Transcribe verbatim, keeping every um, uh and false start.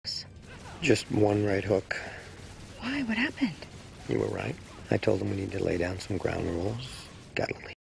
hooks? Just one right hook. Why? What happened? You were right. I told him we need to lay down some ground rules. Gotta